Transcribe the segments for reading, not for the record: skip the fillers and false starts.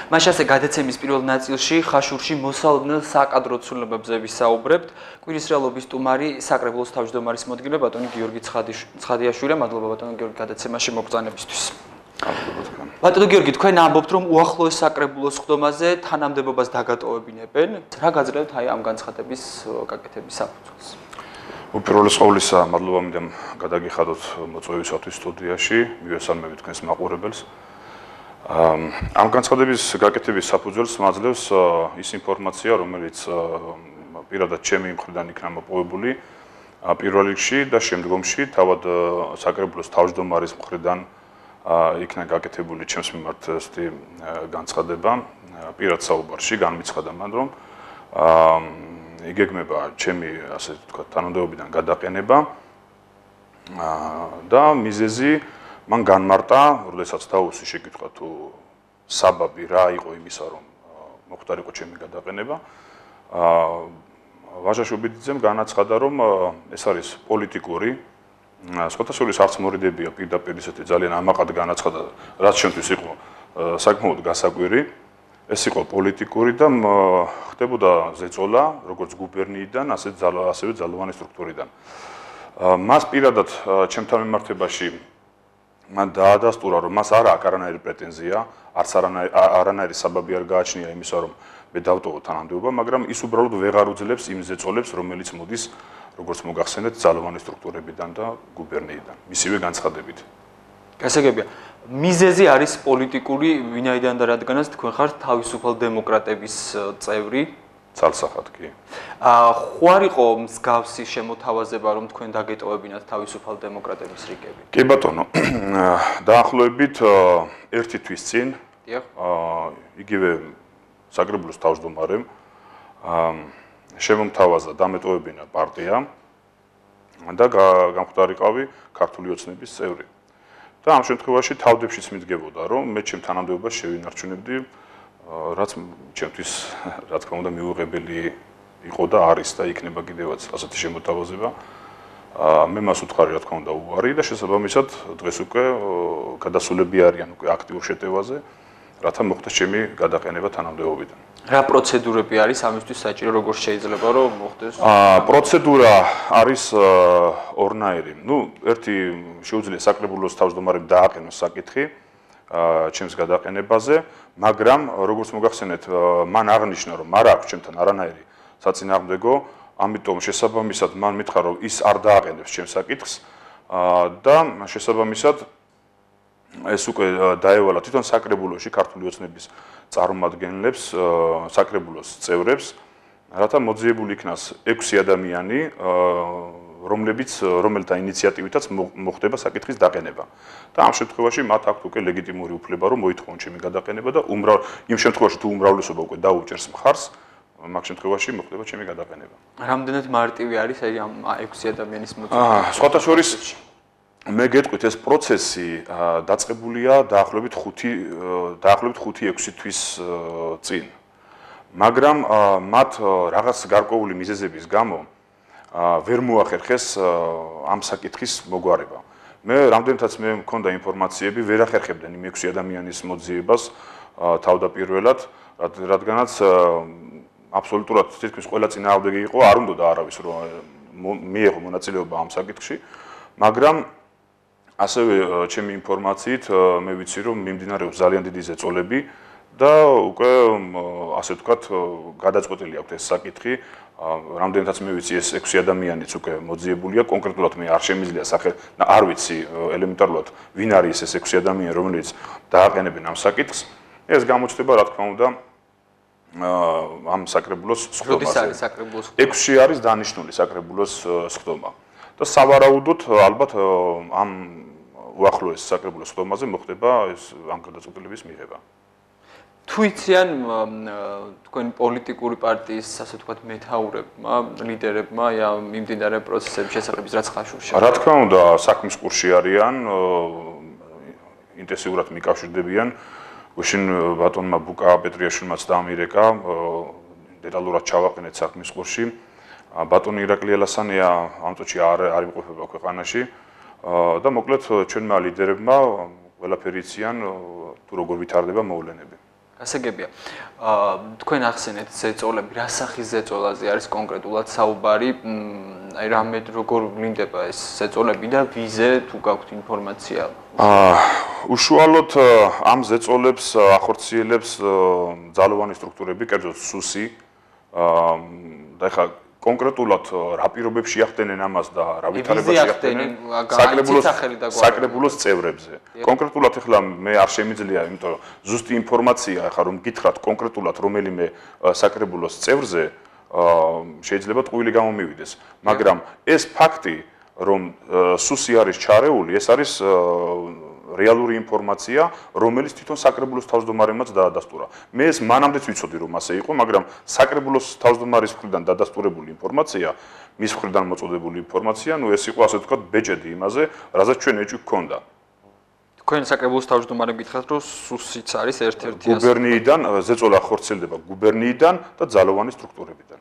მაშ ასე გადაცემის პირველ ნაწილში ხაშურში მოსალოდნელ საკადრო ცვლილებებზე ვისაუბრებთ. კვირის რეალობის სტუმარი საკრებულოს თავმჯდომარის მოადგილე ბატონი გიორგი ცხადიაშვილი. მადლობა ბატონო გიორგი გადაცემაში მოგწანებისთვის. ბატონო გიორგი, თქვენ ამბობთ, რომ უახლოეს საკრებულოს ხდომაზე თანამდებობას დაგატოვებინებენ. რა გაძლევთ აი ამ განცხადების გაკეთების საფუძველს? უპირველეს ყოვლისა, მადლობა მინდა გადაგიხადოთ მოწვევისათვის სტუდიაში, მივესალმები თქვენს მაყურებელს. ამ განცხადების გაკეთების საფუძველს მაძლევს ის ინფორმაცია, რომელიც პირადად ჩემი მხრიდან იქნა მოპოვებული პირველ რიგში და შემდგომში თავად საკრებულოს თავმჯდომარის მხრიდან იქნა გაკეთებული ჩემს მიმართ ესეთი განცხადება პირად საუბარში განმიცხადა მან რომ იგეგმება ჩემი ასე ვთქვათ თანამდებობიდან გადაყენება და მიზეზი მან განმარტა, როდესაც დაუსი შეკითხა თუ საბაბი რა იყო იმისა, რომ მოხდარიყო ჩემი გადაყენება. ვაჟა შუბიძემ განაცხადა, რომ ეს არის პოლიტიკური, სხვათაშორის არც მორიდებია პირდაპირ ისეთი ძალიან ამაყად განაცხადა, რაც შემთთვის იყო საკმაოდ გასაკვირი. ეს იყო პოლიტიკური და ხდებოდა ზეწოლა, როგორც გუბერნიიდან, ასევე ძალოვანი სტრუქტურიდან. მას პირადად ჩემთან მიმართებაში მან დაადასტურა, რომ მას არ აქვს არანაირი პრეტენზია, არც არანაირი საბაბი არ გააჩნია იმისა, რომ მე დავტოვო თანამდებობა, მაგრამ ის უბრალოდ ვეღარ უძლებს იმ ზეწოლებს, რომელიც მოდის, როგორც მოგახსენეთ, ძალოვანი სტრუქტურებიდან და გუბერნიიდან, მისივე განცხადებით. გასაგებია, მიზეზი არის პოლიტიკური, ვინაიდან და რადგანაც თქვენ ხართ თავისუფალ დემოკრატების წევრი. ცალსახად კი. ხო არ იყო მსგავსი შემოთავაზება, რომ თქვენ დაგეტოვებინათ თავისუფალ დემოკრატების რიგები? კი ბატონო, დაახლოებით ერთი თვის წინ იგივე საკრებულოს თავმჯდომარემ შემომთავაზა დამეტოვებინა პარტია და გამხდარიყავი ქართული ოცნების წევრი. და ამ შემთხვევაში თავდებშიც მიდგებოდა, რომ მე ჩემ თანამდებობას შევინარჩუნებდი, რაც ჩემთვის რა თქმა უნდა მიუღებელი იყო და არის და იქნება კიდევაც ასეთი შემოთავაზება. მე მას უთხარი რა თქმა უნდა უარი და შესაბამისად დღეს უკვე გადასულები არიან უკვე აქტიურ შეტევაზე, რათა მოხდეს ჩემი გადაყენება თანამდებობიდან. რა პროცედურები არის ამისთვის საჭირო, როგორ შეიძლება რომ მოხდეს? პროცედურა არის ორნაირი. ერთი შეუძლია საკრებულოს თავმჯდომარემ დააყენოს საკითხი ჩემს გადაყენებაზე, მაგრამ როგორც მოგახსენეთ, მან აღნიშნა, რომ არ აქვს ჩემთან არანაირი საწინააღმდეგო, ამიტომ შესაბამისად მან მითხრა, რომ ის არ დააყენებს ჩემს საკითხს და შესაბამისად ეს უკვე დაევალა თვითონ საკრებულოში ქართული ოცნების წარმომადგენლებს, საკრებულოს წევრებს, რათა მოძიებული იქნას 6 ადამიანი, რომელთა ინიციატივითაც მოხდება საკითხის დაყენება. და ამ შემთხვევაში მათ აქვთ უკვე ლეგიტიმური უფლება, რომ მოითხოვონ ჩემი გადაყენება და იმ შემთხვევაში თუ უმრავლესობა უკვე დაუჭერს მხარს, მაგ შემთხვევაში მოხდება ჩემი გადაყენება. რამდენად მარტივი არის აი ამ 6 ადამიანის მოძიება? სხვათა შორის მე გეტყვით ეს პროცესი დაწყებულია დაახლოებით 5-6 თვის წინ. მაგრამ მათ რაღაც გარკვეული მიზეზების გამო ვერ მოახერხეს ამ საკითხის მოგვარება. მე რამდენადაც მე მქონდა ინფორმაციები, ვერ ახერხებდნენ იმ 6 ადამიანის მოძიებას თავდაპირველად, რადგანაც აბსოლუტურად თითქმის ყველა წინააღმდეგი იყო, არ უნდა არავის რომ მიეღო მონაწილეობა ამ საკითხში, მაგრამ ასევე ჩემი ინფორმაციით მე ვიცი რომ მიმდინარეობს ძალიან დიდი ზეწოლები და უკვე ასე ვთქვათ გადაწყვეტილი აქვს ეს საკითხი. რამდენადაც მე ვიცი ეს 6 ადამიანიც უკვე მოძიებულია, კონკრეტულად მე არ შემიძლია არ ვიცი ელემენტარულად ვინ არის ეს 6 ადამიანი, რომლებიც დააყენებენ ამ საკითხს. ეს გამოჩნდება რა თქმა უნდა ამ საკრებულოს სხდომაზე. როდის არის საკრებულოს სხდომა? 6-ში არის დანიშნული საკრებულოს სხდომა. და სავარაუდოდ ალბათ ამ უახლოეს საკრებულოს სხდომაზე მოხდება ეს ამ გადაწყვეტილების მიღება. თუ იციან თქვენი პოლიტიკური პარტიის ასე ვთქვათ მეთაურებმა, ლიდერებმა მიმდინარე პროცესების შესახებ რაც ხაშურში? რა თქმა უნდა, საქმის კურსში არიან, ინტენსიურად მიკავშირდებიან. გუშინ ბატონმა ბუკა პეტრიაშვილმაც დაამირეკა, დეტალურად ჩავაყენეთ საქმის კურსში. ბატონი ირაკლი ელასანია ამ წუთში არ იმყოფება ქვეყანაში და მოკლედ ჩვენმა ლიდერებმა ყველაფერი იციან თუ როგორ ვითარდება მოვლენები. გასაგებია. თქვენ ახსენეთ ზეწოლები, რა სახის ზეწოლაზე არის კონკრეტულად საუბარი? აი რამე როგორ ვლინდება ეს ზეწოლები და ვიზე თუ გაქვთ ინფორმაცია? უშუალოდ ამ ზეწოლებს ახორციელებს ძალოვანი სტრუქტურები, კერძოდ სუსი. და ხა კონკრეტულად რა პირობებში ახდენენ ამას და რა ვითარებაში ახდენენ საკრებულოს წევრებზე. კონკრეტულად ახლა მე არ შემიძლია, იმიტომ რომ ზუსტი ინფორმაცია ახლა რომ გითხრათ კონკრეტულად რომელიმე საკრებულოს წევრზე შეიძლება ტყუილი გამომივიდეს, მაგრამ ეს ფაქტი რომ სუსი არის ჩარეული, ეს არის რეალური ინფორმაცია, რომელიც თვითონ საკრებულოს თავმჯდომარემაც დაადასტურა. მე ეს მანამდეც ვიცოდი რომ ასე იყო, მაგრამ საკრებულოს თავმჯდომარის მხრიდან დადასტურებული ინფორმაცია, მის მხრიდან მოწოდებული ინფორმაცია, ნუ ეს იყო ასე ვთქვათ ბეჭედი იმაზე, რაზეც ჩვენ ეჭვი გქონდა. თქვენ საკრებულოს თავმჯდომარემ გითხრათ რომ სუსიც არის ერთ-ერთი გუბერნიიდან ზეწოლა ხორციელდება გუბერნიიდან და ძალოვანი სტრუქტურებიდან.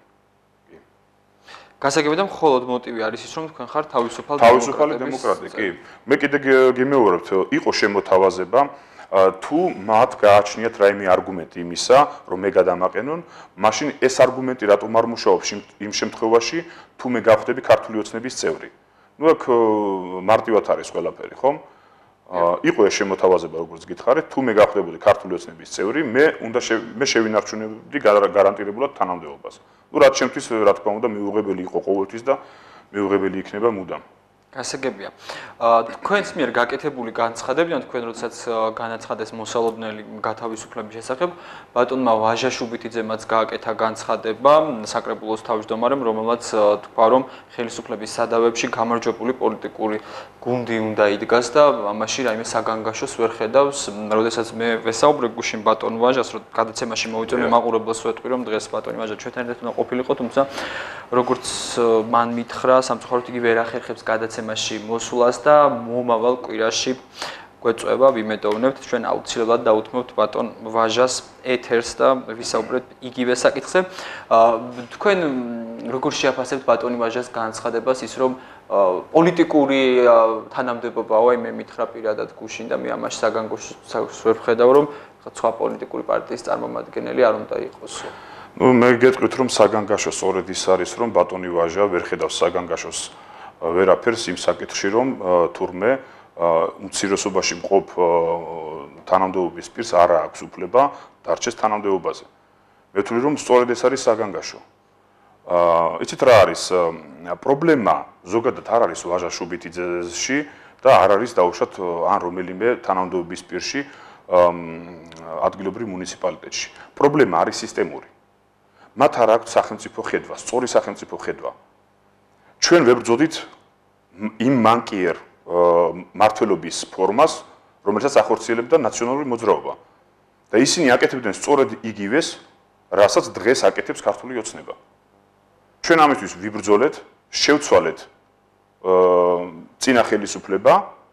გასაგებია და მხოლოდ მოტივი არის ის რომ თქვენ ხართ თავისუფალი დემოკრატი, კი. მე კიდე გიმეორებთ, იყო შემოთავაზება, თუ მათ გააჩნიათ რაიმე არგუმენტი იმისა, რომ მე გადამაყენონ, მაშინ ეს არგუმენტი რატომ არ მუშაობს იმ შემთხვევაში, თუ მე გავხდები ქართული ოცნების წევრი. ნუ აქ მარტივად არის ყველაფერი, ხომ? იყო ეს შემოთავაზება, როგორც გითხარით, თუ მე გავხდებოდი ქართული ოცნების წევრი, მე შევინარჩუნებდი გარანტირებულად თანამდებობას. ნუ რაც შემთთვის რა თქმა უნდა მიუღებელი იყო ყოველთვის და მიუღებელი იქნება მუდამ. გასაგებია. თქვენს მიერ გაკეთებული განცხადებიდან თქვენ როდესაც განაცხადეს მოსალოდნელი გათავისუფლების შესახებ, ბატონმა ვაჟაშუბითიძემაც გააკეთა განცხადება საკრებულოს თავმჯდომარემ, რომელმაც თქვა, რომ ხელისუფლების სადავებში გამარჯვებული პოლიტიკური გუნდი უნდა იდგას და ამაში რაიმე საგანგაშოს ვერ ხედავს. როდესაც მე ვესაუბრე გუშინ ბატონ ვაჟას, რომ გადაცემაში მოვიწონე მაყურებელს ვეტყვი, რომ დღეს ბატონი ვაჟა ჩვენთან ერთად უნდა ყოფილიყო, თუმცა როგორც მან მითხრა, სამწუხაროდ იგი ვერ ახერხებს გადაცემაში მოსვლას და მომავალ კვირაში გვეწვევა, ვიმედოვნებთ, ჩვენ აუცილებლად დაუთმობთ ბატონ ვაჟას ეთერს და ვისაუბრეთ იგივე საკითხზე. თქვენ როგორ შეაფასებთ ბატონი ვაჟას განცხადებას ის რომ პოლიტიკური თანამდებობაა, მე მითხრა პირადად გუშინ და მე ამაში საგანგაშოს ვერ ვხედავ, რომ სხვა პოლიტიკური პარტიის წარმომადგენელი არ უნდა იყოსო. ნუ მე გეტყვით რომ საგანგაშო სწორედ ის არის რომ ბატონი ვაჟა ვერ ხედავს საგანგაშოს ვერაფერს იმ საკითხში რომ თურმე უმცირესობაში მყოფ თანამდებობის პირს არ აქვს უფლება დარჩეს თანამდებობაზე. მე ვთვლი რომ სწორედ ეს არის საგანგაშო. იცით რა არის პრობლემა ზოგადად არ არის ვაჟაშუბითიძეში და არ არის დაუშვათ ან რომელიმე თანამდებობის პირში ადგილობრივ მუნიციპალიტეტში. პრობლემა არის სისტემური. მათ არ აქვს სახელმწიფო ხედვა, სწორი სახელმწიფო ხედვა. ჩვენ ვებრძოდით იმ მანკიერ მართლობის ფორმას, რომელსაც ახორციელებდა ნაციონალური მოძრაობა. და ისინი აკეთებდნენ სწორედ იგივეს, რასაც დღეს აკეთებს ქართული ოცნება. ჩვენ ამისთვის ვიბრძოლეთ, შევცვალეთ წინა ხელისუფლება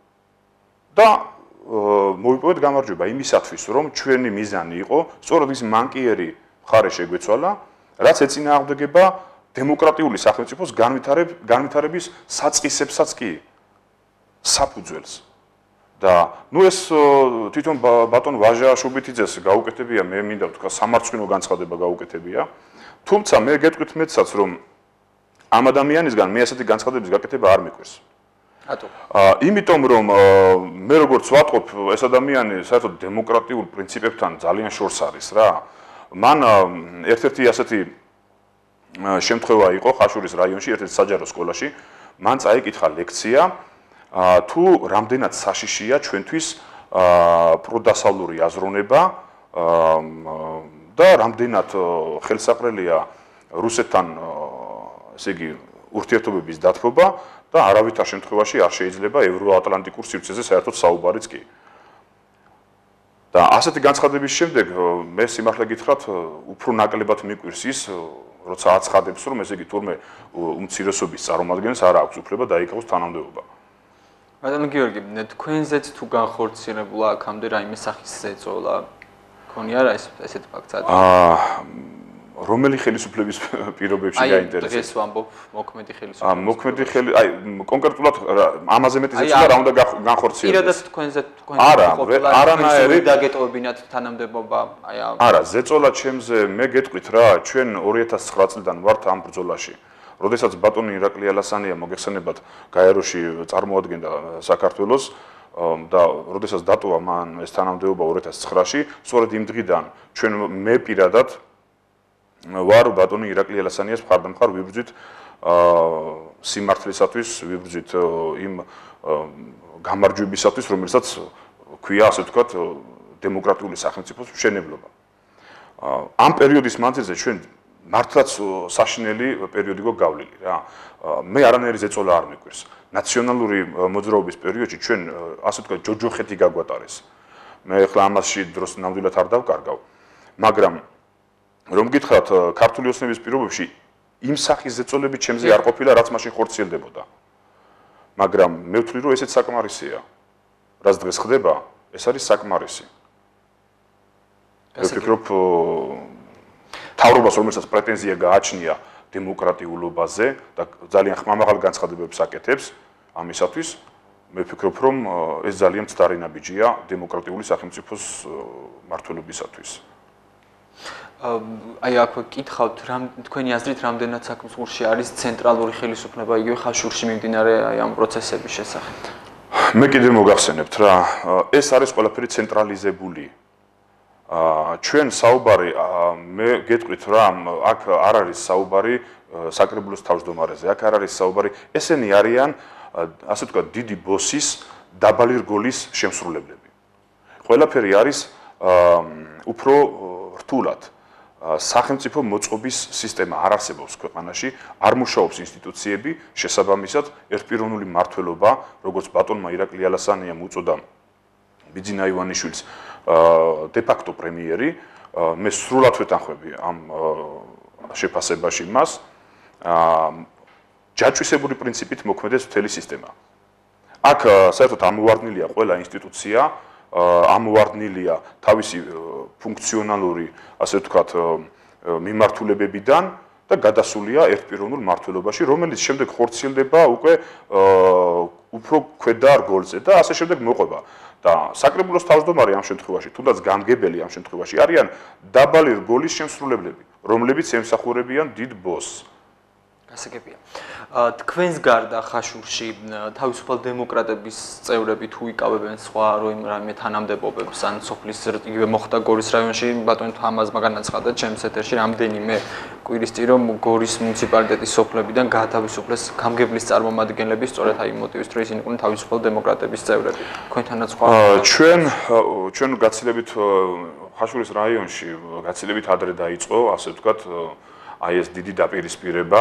და მოვიპოვეთ გამარჯვება იმისათვის, რომ ჩვენი მიზანი იყო სწორედ ის მანკიერი მხარე შეგვეცვალა, რაც ეწინააღმდეგება დემოკრატიული სახელმწიფოს განვითარების საწყისებსაც კი საფუძველს. და ნუ ეს თვითონ ბატონ ვაჟაშუბითიძეს გაუკეთებია, მე მინდა ვთქვა სამარცხვინო განცხადება გაუკეთებია. თუმცა მე გეტყვით მეცაც რომ ამ ადამიანისგან მე ასეთი განცხადების გაკეთება არ მიყვარს. რატო? იმიტომ რომ მე როგორც ვატყობ ეს ადამიანი საერთოდ დემოკრატიულ პრინციპებთან ძალიან შორს არის რა. მან ერთ-ერთი ასეთი შემთხვევა იყო ხაშურის რაიონში ერთ-ერთ საჯარო სკოლაში, მან წაიკითხა ლექცია თუ რამდენად საშიშია ჩვენთვის პროდასავლური აზროვნება და რამდენად ხელსაყრელია რუსეთთან ესე იგი ურთიერთობების დათბობა და არავითარ შემთხვევაში არ შეიძლება ევროატლანტიკურ სივრცეზე საერთოდ საუბარიც კი. და ასეთი განცხადების შემდეგ მე სიმართლე გითხრათ უფრო ნაკლებად მიყვირს ის როცა აცხადებს რომ ესე იგი თურმე უმცირესობის წარმომადგენელს არ აქვს უფლება დაიკავოს თანამდებობა. ბატონო გიორგი, თქვენზეც თუ განხორციელებულა აქამდე რაიმე სახის ზეწოლა? ქონია რა ესეთი ფაქტი? რომელი ხელისუფლების პირობებში გაინტერესებს? დღეს ვამბობ მოქმედი ხელისუფლების. მოქმედი აი კონკრეტულად ამაზე მეტი ზეწოლა რა უნდა განხორციელდეს? პირადად თქვენზე არანაირი დაგეტოვებინათ თანამდებობა, აი არა, ზეწოლა ჩემზე მე გეტყვით რა, ჩვენ 2009 წლიდან ვართ ამ ბრძოლაში. როდესაც ბატონი ირაკლი ალასანია მოგეხსენებათ გაეროში წარმოადგენდა საქართველოს და როდესაც დატოვა მან ეს თანამდებობა 2009-ში, სწორედ იმ დღიდან ჩვენ მე პირადად ვარ ბატონი ირაკლი ალასანიას მხარდამხარ ვიბრძვით სიმართლისათვის, ვიბრძვით იმ გამარჯვებისათვის, რომელსაც ქვია, ასე ვთქვათ, დემოკრატიული სახელმწიფოს მშენებლობა. ამ პერიოდის მანძილზე ჩვენ მართლაც საშინელი პერიოდი გვგავლილი რა. მე არანაირი ზეწოლა არ მეკვირს. ნაციონალური მოძრაობის პერიოდში ჩვენ ასე ვთქვათ ჯოჯოხეთი გაგვატარეს. მე ახლა ამასში დროს ნამდვილად არ დავკარგავ, მაგრამ რომ გითხრათ ქართული ოცნების პირობებში იმ სახის ზეწოლები ჩემზე არ ყოფილა, რაც მაშინ ხორციელდებოდა. მაგრამ მე ვთვლი, რომ ესეც საკმარისია. რაც დღეს ხდება, ეს არის საკმარისი. მე ვფიქრობ, თავრობას, რომელსაც პრეტენზია გააჩნია დემოკრატიულობაზე და ძალიან ხმამაღალ განცხადებებს აკეთებს ამისათვის, მე ვფიქრობ, რომ ეს ძალიან მცდარი ნაბიჯია დემოკრატიული სახელმწიფოს მართლობისათვის. აი აქ ვკითხავთ, თქვენი აზრით რამდენად საქმსურში არის ცენტრალური ხელისუფლება იგივე ხაშურში მიმდინარე აი ამ პროცესების შესახებ? მე კიდევ მოგახსენებთ რა, ეს არის ყველაფერი ცენტრალიზებული. ჩვენ საუბარი მე გეტყვით რა, აქ არ არის საუბარი საკრებულოს თავმჯდომარეზე, აქ არ არის საუბარი, ესენი არიან ასე ვთქვათ დიდი ბოსის დაბალი რგოლის შემსრულებლები. ყველაფერი არის უფრო რთულად. სახელმწიფო მოწყობის სისტემა არ არსებობს ქვეყანაში, არ მუშაობს ინსტიტუციები, შესაბამისად ერთპიროვნული მმართველობა, როგორც ბატონმა ირაკლი ალასანიამ უწოდა ბიძინა ივანიშვილს de facto პრემიერი, მე სრულად ვეთანხმები ამ შეფასებაში მას, ჯაჭვისებური პრინციპით მოქმედებს მთელი სისტემა. აქ საერთოდ ამოვარდნილია ყველა ინსტიტუცია, ამოვარდნილია თავისი ფუნქციონალური, ასე ვთქვათ, მიმართულებებიდან და გადასულია ერთპიროვნულ მმართველობაში, რომელიც შემდეგ ხორციელდება უკვე უფრო ქვედა რგოლზე და ასე შემდეგ მოყვება. და საკრებულოს თავმჯდომარე ამ შემთხვევაში, თუნდაც გამგებელი ამ შემთხვევაში არიან დაბალი რგოლის შემსრულებლები, რომლებიც ემსახურებიან დიდ ბოსს. გასაგებია. თქვენს გარდა ხაშურში თავისუფალ დემოკრატების წევრები თუ იკავებენ სხვა რაიმე თანამდებობებს ან სოფლის იგივე მოხდა გორის რაიონში, ბატონი თამაზმა განაცხადა ჩემს ეთერში რამდენიმე კვირის წინ რომ გორის მუნიციპალიტეტის სოფლებიდან გაათავისუფლეს გამგებლის წარმომადგენლები სწორედ აი მოტივის რომ ისინი იყვნენ თავისუფალ დემოკრატების წევრები. თქვენთანაც სხვა ჩვენ გაცილებით ხაშურის რაიონში გაცილებით ადრე დაიწყო, ასე ვთქვათ, აი ეს დიდი დაპირისპირება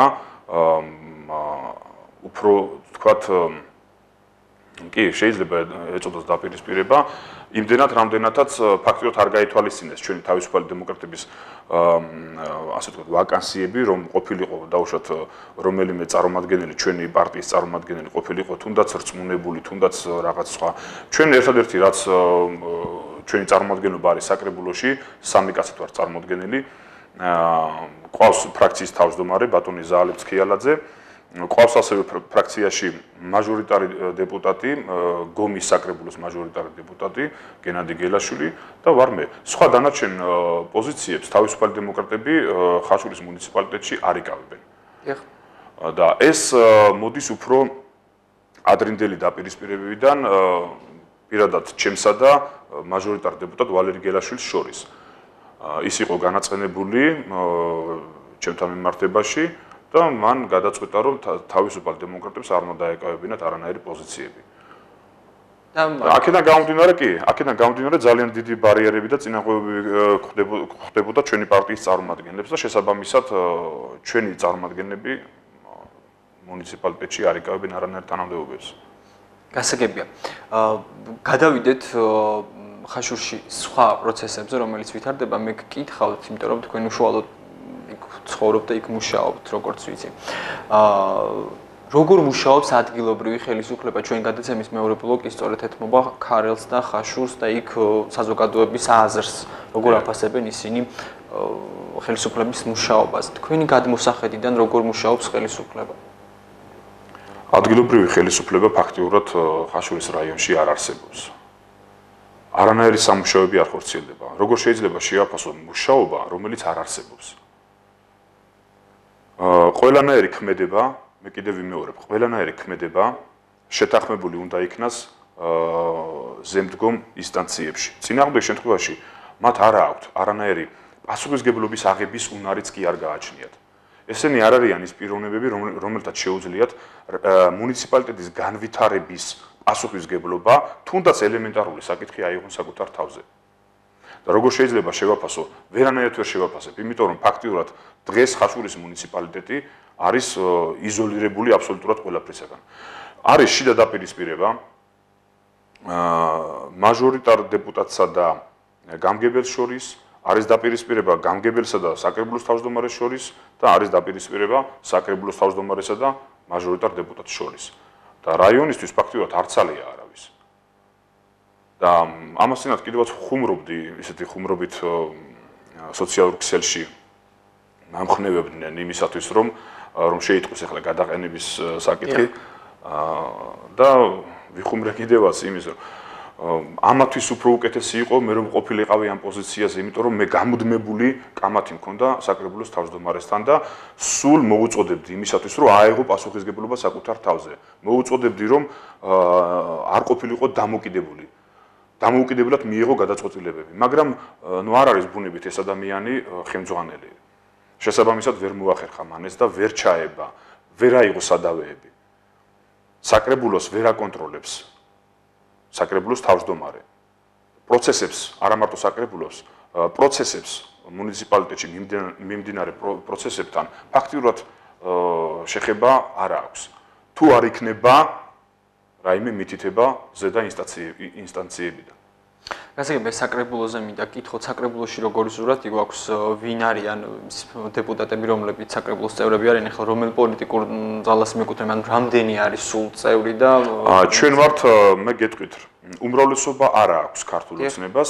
უფრო თქვათ კი შეიძლება ეწოდოს დაპირისპირება იმდენად რამდენადაც ფაქტიურად არ გაითვალისწინეს ჩვენი თავისუფალი დემოკრატების ასე ვთქვათ ვაკანსიები რომ ყოფილიყო დაუშვათ რომელიმე წარმომადგენელი ჩვენი პარტიის წარმომადგენელი ყოფილიყო თუნდაც რწმუნებული თუნდაც რაღაც სხვა ჩვენ ერთადერთი რაც ჩვენი წარმომადგენლობა არის საკრებულოში სამი კაცით ვარ წარმომადგენელი ყავს ფრაქციის თავმჯდომარე ბატონი ზაალებ ცქიალაძე ყავს ასევე ფრაქციაში მაჟორიტარი დეპუტატი გომის საკრებულოს მაჟორიტარი დეპუტატი გენადი გელაშვილი და ვარ მე სხვა დანარჩენ პოზიციებს თავისუფალი დემოკრატები ხაშურის მუნიციპალიტეტში არ იკავებენ და ეს მოდის უფრო ადრინდელი დაპირისპირებებიდან პირადად ჩემსა და მაჟორიტარ დეპუტატ ვალერი გელაშვილის შორის ის იყო განაცხენებული ჩემთან მიმართებაში და მან გადაწყვეტა რომ თავისუფალ დემოკრატებს არ უნდა დაეკავებინათ არანაირი პოზიციები. აქედან გამომდინარე ძალიან დიდი ბარიერები და წინაღობები ხდებოდა ჩვენი პარტიის წარმომადგენლებს და შესაბამისად ჩვენი წარმომადგენლები მუნიციპალიტეტში არ იკავებენ არანაირ თანამდებობებს. გასაგებია. გადავიდეთ ხაშურში სხვა პროცესებზე, რომელიც ვითარდება, მე გკითხავთ, იმიტომ რომ თქვენ უშუალოდ იქ ცხოვრობთ და იქ მუშაობთ, როგორც ვიცი. როგორ მუშაობს ადგილობრივი ხელისუფლება ჩვენ გადაცემის მეორე ბლოკი სწორედ ეთმობა ქარელს და ხაშურს და იქ საზოგადოების აზრს, როგორ აფასებენ ისინი ხელისუფლების მუშაობას. თქვენი გადმოსახედიდან როგორ მუშაობს ხელისუფლება? ადგილობრივი ხელისუფლება ფაქტიურად ხაშურის რაიონში არ არსებობს. არანაირი სამუშაოები არ ხორციელდება. როგორ შეიძლება შეაფასოს მუშაობა, რომელიც არ არსებობს? ყველანაირი ქმედება, მე კიდევ ვიმეორებ, ყველანაირი ქმედება შეთანხმებული უნდა იქნას ზემდგომ ინსტანციებში. წინააღმდეგ შემთხვევაში მათ არ აქვთ არანაირი პასუხისგებლობის აღების უნარიც კი არ გააჩნიათ. ესენი არ არიან ის პიროვნებები, რომელთაც შეუძლიათ მუნიციპალიტეტის განვითარების პასუხისგებლობა, თუნდაც ელემენტარული საკითხი აიღონ საკუთარ თავზე. და როგორ შეიძლება შევაფასო, ვერანაირად ვერ შევაფასებ, იმიტომ რომ ფაქტიურად დღეს ხაშურის მუნიციპალიტეტი არის იზოლირებული აბსოლუტურად ყველაფრისაგან. არის შიდა დაპირისპირება მაჟორიტარ დეპუტატსა და გამგებელს შორის, არის დაპირისპირება გამგებელსა და საკრებულოს თავმჯდომარეს შორის და არის დაპირისპირება საკრებულოს თავმჯდომარესა და მაჟორიტარ დეპუტატს შორის. და რაიონისთვის ფაქტიურად არც ალია არავის. და ამასთანავ კიდევაც ხუმრობდი, ისეთი ხუმრობით სოციალურ ქსელში მომხნევებდნენ იმისათვის, რომ შეიტყოს ახლა გადაყენების საკითხი და ვიხუმრე კიდევაც იმის, რომ ამათვის უფრო უკეთესი იყო მე რომ ყოფილიყავი ამ პოზიციაზე, იმიტომ რომ მე გამუდმებული კამათი მქონდა საკრებულოს თავმჯდომარესთან და სულ მოუწოდებდი იმისათვის, რომ აეღო პასუხისგებლობა საკუთარ თავზე. მოუწოდებდი, რომ არ ყოფილიყო დამოკიდებული. დამოუკიდებლად მიიღო გადაწყვეტილებები, მაგრამ ნუ არ არის ბუნებით ეს ადამიანი ხელმძღვანელი. შესაბამისად ვერ მოახერხა მანეს და ვერ ჩაება, ვერ აიღო სადავეები. საკრებულოს ვერ აკონტროლებს საკრებულოს თავმჯდომარე. პროცესებს, არა მარტო საკრებულოს, პროცესებს მუნიციპალიტეტში მიმდინარე პროცესებთან ფაქტიურად შეხება არ აქვს. თუ არ იქნება რაიმე მითითება ზედა ინსტანციებიდან. გასაგებია საკრებულოზე მინდა გითხოთ, საკრებულოში როგორი სურათი გვაქვს, ვინ არიან დეპუტატები, რომლებიც საკრებულოს წევრები არიან, ახლა რომელ პოლიტიკურ ძალას მიეკუთვნება, ანუ რამდენი არის სულ წევრი და ჩვენ ვართ, მე გეტყვით, უმრავლესობა არ აქვს ქართულ ოცნებას.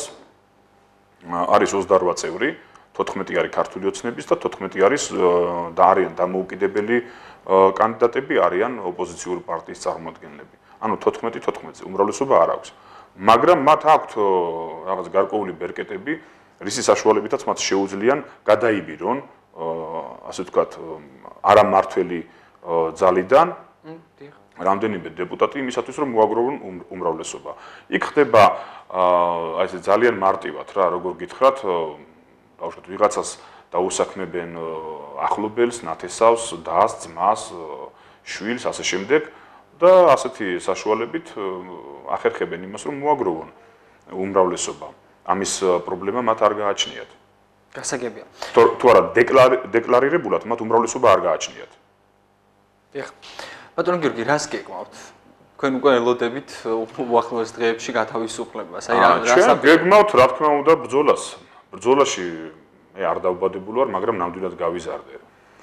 არის 28 წევრი, 14 არის ქართული ოცნების და 14 არის და არიან დამოუკიდებელი კანდიდატები, არიან ოპოზიციური პარტიის წარმომადგენლები. ანუ 14-14-ზე უმრავლესობა არ აქვს. მაგრამ მათ აქვთ რაღაც გარკვეული ბერკეტები, რისი საშუალებითაც მათ შეუძლიან გადაიბირონ, ასე ვთქვათ, არამართველი ძალიდან რამდენიმე დეპუტატი იმისათვის, რომ მოაგროვონ უმრავლესობა. იქ ხდება აი ესე ძალიან მარტივად რა, როგორ გითხრათ, ბავშვად ვიღაცას დაუსაქმებენ ახლობელს, ნათესავს, დას, ძმას, შვილს, ასე შემდეგ. და ასეთი საშუალებით ახერხებენ იმას, რომ მოაგროვონ უმრავლესობა. ამის პრობლემა მათ არ გააჩნიათ. გასაგებია. თუ არა დეკლარირებულად მათ უმრავლესობა არ გააჩნიათ. დიახ. ბატონო გიორგი, რას გეკმავთ? თქვენ უკვე ელოდებით უახლოეს დღეებში გათავისუფლებას. აი ჩვენ გეკმავთ, რა თქმა უნდა, ბრძოლას. ბრძოლაში მე არ დავბადებული ვარ, მაგრამ ნამდვილად გავიზარდე.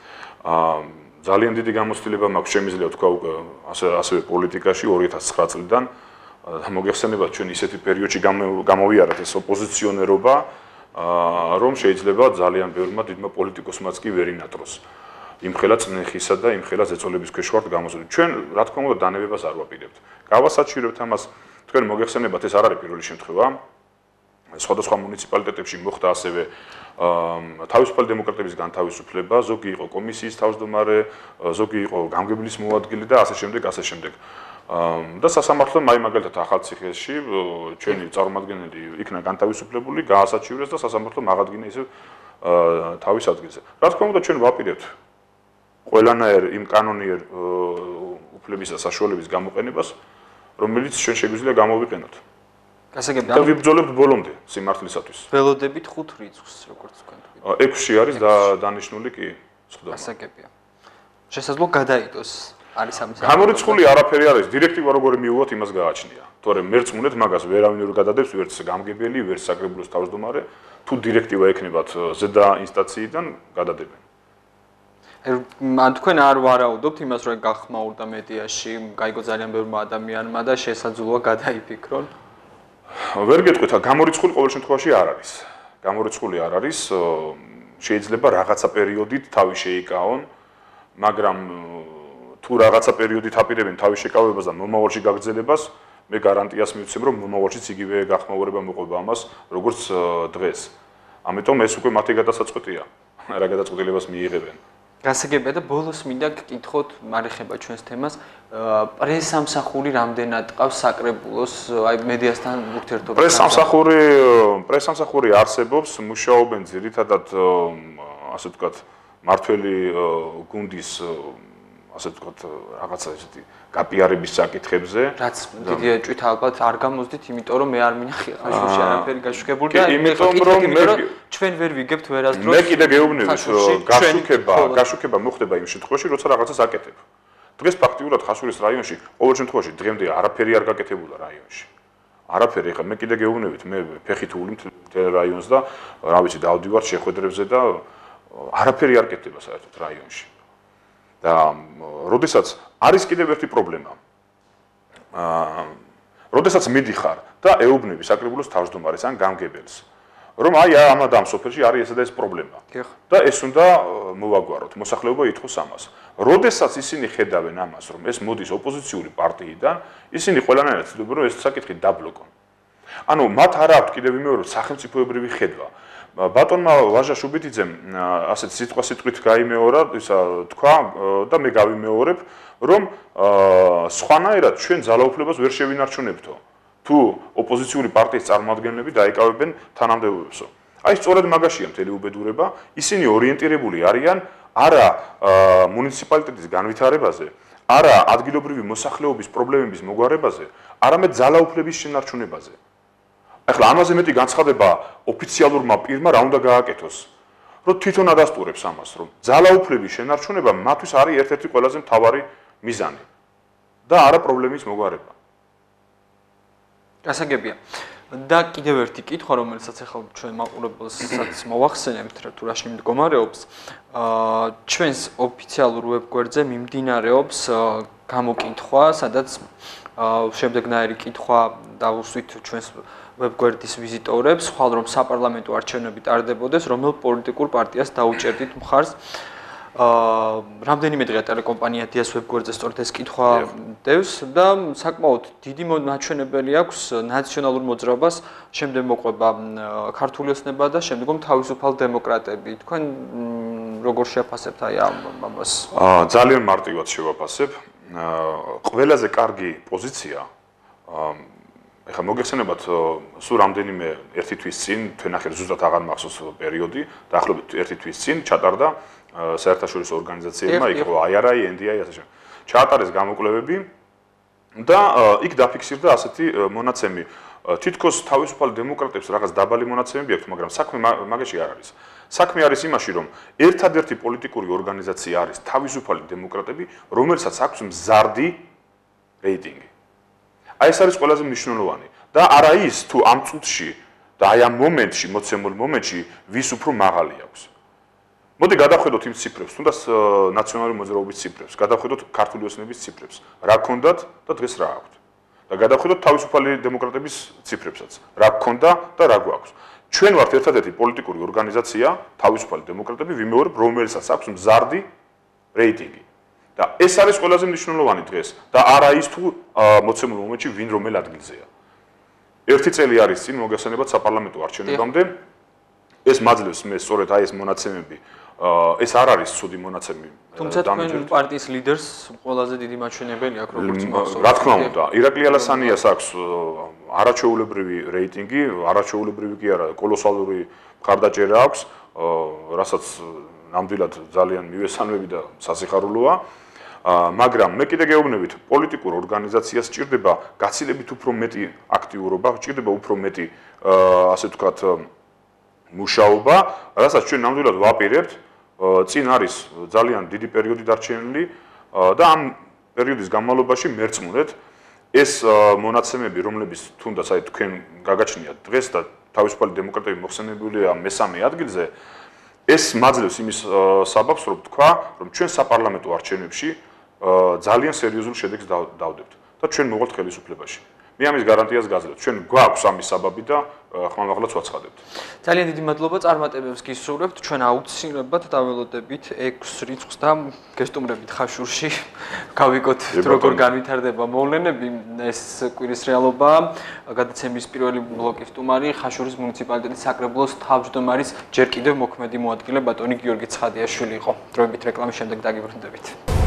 ძალიან დიდი გამოცდილება მაქვს, შემიძლია თქვა უკვე ასევე პოლიტიკაში 2009 წლიდან. მოგეხსენებათ ჩვენ ისეთი პერიოდში გამოვიარეთ ეს ოპოზიციონერობა, რომ შეიძლება ძალიან ბევრმა დიდმა პოლიტიკოსმაც კი ვერ ინატროს. იმხელა წნეხისა და იმხელა ზეწოლების ქვეშ ვართ გამოსული. ჩვენ რა თქმა უნდა დანებებას არ ვაპირებთ. გავასაჩივრებთ ამას, თქვენ მოგეხსენებათ ეს არ არის პირველი შემთხვევა. სხვადასხვა მუნიციპალიტეტებში მოხდა ასევე თავისუფალი დემოკრატების განთავისუფლება, ზოგი იყო კომისიის თავმჯდომარე, ზოგი იყო გამგებლის მოადგილე და ასე შემდეგ, ასე შემდეგ. და სასამართლომ აი მაგალითად ახალციხეში ჩვენი წარმომადგენელი იქნა განთავისუფლებული, გაასაჩივრეს და სასამართლომ აღადგინა ისევ თავის ადგილზე. რა თქმა უნდა ჩვენ ვაპირებთ ყველანაირ იმ კანონიერ უფლებისა და საშუალების გამოყენებას, რომელიც ჩვენ შეგვიძლია გამოვიყენოთ. გასაგებია. და ვიბრძოლებთ ბოლომდე სიმართლისათვის. ველოდებით 5 რიცხვს, როგორც თქვენ თქვით. 6-ში არის დანიშნული კი, სხდომა. გასაგებია. შესაძლოა გადაიდოს. არის ამის. გამორიცხული არაფერი არის, დირექტივა როგორი მიუვათ იმას გააჩნია. თორემ მერწმუნეთ მაგას ვერავინ ვერ გადადებს, ვერც გამგებელი, ვერც საკრებულოს თავმჯდომარე, თუ დირექტივა ექნებათ ზედა ინსტანციიდან გადადებენ. ან თქვენ არ ვარაუდობთ იმას, რომ გახმაურდა მედიაში, გაიგო ძალიან ბევრმა ადამიანმა და შესაძლოა გადაიფიქრონ. ვერ გეტყვით, გამორიცხული ყოველ შემთხვევაში არ არის. გამორიცხული არ არის, შეიძლება რაღაცა პერიოდით თავი შეიკავონ, მაგრამ თუ რაღაცა პერიოდით აპირებენ თავის შეკავებას და მომავალში გაგრძელებას, მე გარანტიას მივცემ, რომ მომავალშიც იგივე გახმაურება მოყვება ამას, როგორც დღეს. ამიტომ ეს უკვე მათი გადასაწყვეტია, რა გადაწყვეტილებას მიიღებენ. გასაგებია და ბოლოს მინდა გკითხოთ, მარიხება ჩვენს თემას, პრესამსახური რამდენად ყავს საკრებულოს, აი მედიასთან ურთიერთობა? პრესამსახური არსებობს, მუშაობენ ძირითადად ასე ვთქვათ, მართველი გუნდის ასე ვთქვათ, რაღაცა ესეთი გაპიარების საკითხებზე. რაც დიდი ეჭვით ალბათ არ გამოსდით, იმიტომ რომ მე არ მინახია ხაშურში არაფერი გაშუქებული და იმიტომ რომ ჩვენ ვერ ვიგებთ ვერასდროს. მე კიდე გეუბნებით, რომ გაშუქება მოხდება იმ შემთხვევაში, როცა რაღაცას აკეთებ. დღეს ფაქტიურად ხაშურის რაიონში ყოველ შემთხვევაში დღემდე არაფერი არ გაკეთებულა რაიონში. არაფერი, ხა მე კიდე გეუბნებით, მე ფეხით ვული მთელ რაიონს და რა ვიცი, დავდივარ შეხვედრებზე და არაფერი არ კეთდება საერთოდ რაიონში. და როდესაც არის კიდევ ერთი პრობლემა. როდესაც მიდიხარ და ეუბნები საკრებულოს თავმჯდომარეს ან გამგებელს, რომ აი ამ სოფელში არის ესა და ეს პრობლემა. და ეს უნდა მოვაგვაროთ, მოსახლეობა ითხოვს ამას. როდესაც ისინი ხედავენ ამას, რომ ეს მოდის ოპოზიციური პარტიიდან, ისინი ყველანაირად ცდილობენ, რომ ეს საკითხი დაბლოკონ. ანუ მათ არ აქვთ კიდევ ვიმეორო სახელმწიფოებრივი ხედვა. ბატონმა ვაჟა შუბიტიძემ ასეთ სიტყვით გაიმეორა, ისა თქვა და მე გავიმეორებ, რომ სხვანაირად ჩვენ ძალაუფლებას ვერ შევინარჩუნებთო, თუ ოპოზიციური პარტიის წარმომადგენლები დაიკავებენ თანამდებობებსო. აი სწორედ მაგაშია მთელი უბედურება, ისინი ორიენტირებული არიან არა მუნიციპალიტეტის განვითარებაზე, არა ადგილობრივი მოსახლეობის პრობლემების მოგვარებაზე, არამედ ძალაუფლების შენარჩუნებაზე. ახლა ამაზე მეტი განცხადება ოფიციალურმა პირმა რა უნდა გააკეთოს, რომ თვითონ ადასტურებს ამას, რომ ძალაუფლების შენარჩუნება მათთვის არის ერთ-ერთი ყველაზე მთავარი მიზანი და არა პრობლემის მოგვარება. გასაგებია. და კიდევ ერთი კითხვა, რომელსაც ახლა ჩვენ მაყურებელსაც მოვახსენებთ, თუ რაში მდგომარეობს, ჩვენს ოფიციალურ ვებგვერდზე მიმდინარეობს გამოკითხვა, სადაც შემდეგნაირი კითხვა დავუსვით ჩვენს ვებგვერდის ვიზიტორებს, ხვალ რომ საპარლამენტო არჩევნები ტარდებოდეს, რომელ პოლიტიკურ პარტიას დაუჭერდით მხარს. რამდენიმე დღეა ტელეკომპანია დიას ვებგვერდზე სწორედ ეს კითხვა დევს და საკმაოდ დიდი ნაჩვენებელი აქვს ნაციონალურ მოძრაობას, შემდეგ მოყვება ქართული ოცნება და შემდგომ თავისუფალ დემოკრატები. თქვენ როგორ შეაფასებთ აი ამას? ძალიან მარტივად შევაფასებ. ყველაზე კარგი პოზიცია ეხლა მოგეხსენებათ სულ რამდენიმე ერთი თვის წინ, თქვენ ახლა ზუსტად აღარ მახსოვს პერიოდი, დაახლოებით ერთი თვის წინ ჩატარდა საერთაშორისო ორგანიზაციებმა, იქ იყო IRI, NDI, ასე შემდეგ. ჩაატარეს გამოკვლევები და იქ დაფიქსირდა ასეთი მონაცემი. თითქოს თავისუფალ დემოკრატებს რაღაც დაბალი მონაცემები აქვთ, მაგრამ საქმე მაგაში არ არის. საქმე არის იმაში, რომ ერთადერთი პოლიტიკური ორგანიზაცია არის თავისუფალი დემოკრატები, რომელსაც აქვს მზარდი რეიტინგი. აი ეს არის ყველაზე მნიშვნელოვანი და არა ის თუ ამ წუთში და აი ამ მომენტში, მოცემულ მომენტში ვის უფრო მაღალი აქვს. მოდი გადავხედოთ იმ ციფრებს, თუნდაც ნაციონალური მოძრაობის ციფრებს, გადავხედოთ ქართული ოცნების ციფრებს, რა გქონდათ და დღეს რა აქვთ. და გადავხედოთ თავისუფალი დემოკრატების ციფრებსაც, რა გქონდა და რა გვაქვს. ჩვენ ვართ ერთადერთი პოლიტიკური ორგანიზაცია, თავისუფალი დემოკრატები, ვიმეორებ, რომელსაც აქვს მზარდი რეიტინგი. და ეს არის ყველაზე მნიშვნელოვანი დღეს და არა ის თუ მოცემულ მომენტში ვინ რომელ ადგილზეა. ერთი წელი არის წინ მოგესალმებათ საპარლამენტო არჩევნებამდე. ეს მაძლევს მე სწორედ აი ეს მონაცემები. ეს არ არის ცუდი მონაცემი. თუმცა თქვენ პარტიის ლიდერს ყველაზე დიდი მაჩვენებელი აქვს როგორც მახსოვს. რა თქმა უნდა, ირაკლი ალასანიას აქვს არაჩვეულებრივი რეიტინგი, არაჩვეულებრივი კი არა, კოლოსალური მხარდაჭერა აქვს, რასაც ნამდვილად ძალიან მივესალმები და სასიხარულოა. მაგრამ მე კიდე გეუბნებით, პოლიტიკურ ორგანიზაციას სჭირდება გაცილებით უფრო მეტი აქტიურობა, სჭირდება უფრო მეტი ასე ვთქვათ მუშაობა, რასაც ჩვენ ნამდვილად ვაპირებთ. წინ არის ძალიან დიდი პერიოდი დარჩენილი და ამ პერიოდის განმავლობაში მერწმუნეთ ეს მონაცემები, რომლებიც თუნდაც აი თქვენ გაგაჩნიათ დღეს და თავისუფალი დემოკრატები მოხსენებულია მესამე ადგილზე, ეს მაძლევს იმის საბაბს, რომ თქვა, რომ ჩვენ საპარლამენტო არჩევნებში ძალიან სერიოზულ შედეგს დავდებთ და ჩვენ მოვალთ ხელისუფლებაში. მე ამის გარანტიას გაძლევთ. ჩვენ გვაქვს ამის საბაბი და ხმამაღლაც ვაცხადებთ. ძალიან დიდი მადლობა წარმატებებს გისურვებთ. ჩვენ აუცილებლად დაველოდებით 6 რიცხვს და გესტუმრებით ხაშურში. გავიგოთ როგორ განვითარდება მოვლენები. ეს კვირის რეალობა გადაცემის პირველი ბლოკის სტუმარი ხაშურის მუნიციპალიტეტის საკრებულოს თავმჯდომარის ჯერ კიდევ მოქმედი მოადგილე ბატონი გიორგი ცხადიაშვილი იყო. დროებით რეკლამის შემდეგ დაგიბრუნდებით.